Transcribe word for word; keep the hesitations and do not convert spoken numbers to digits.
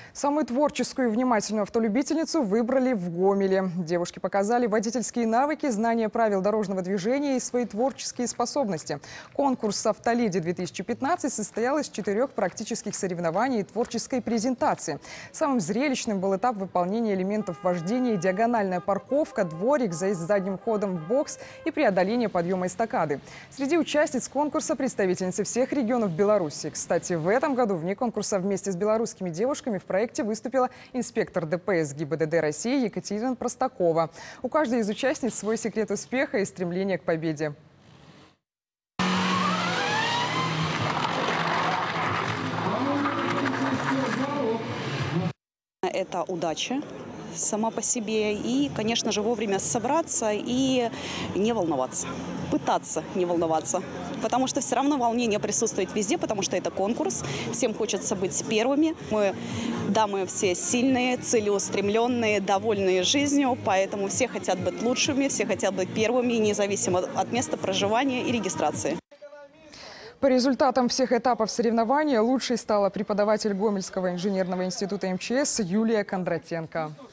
Самую творческую и внимательную автолюбительницу выбрали в Гомеле. Девушки показали водительские навыки, знания правил дорожного движения и свои творческие способности. Конкурс «Автоледи-две тысячи пятнадцать» состоял из четырех практических соревнований и творческой презентации. Самым зрелищным был этап выполнения элементов вождения: диагональная парковка, дворик, заезд задним ходом в бокс и преодоление подъема эстакады. Среди участниц конкурса представительницы всех регионов Беларуси. Кстати, в этом году вне конкурса вместе с белорусскими девушками в проекте выступила инспектор ДПС ГИБДД России Екатерина Простакова. У каждой из участниц свой секрет успеха и стремление к победе. Это удача сама по себе и, конечно же, вовремя собраться и не волноваться. Пытаться не волноваться. Потому что все равно волнение присутствует везде, потому что это конкурс. Всем хочется быть первыми. Мы, да, мы все сильные, целеустремленные, довольные жизнью, поэтому все хотят быть лучшими, все хотят быть первыми, независимо от места проживания и регистрации. По результатам всех этапов соревнования лучшей стала преподаватель Гомельского инженерного института МЧС Юлия Кондратенко.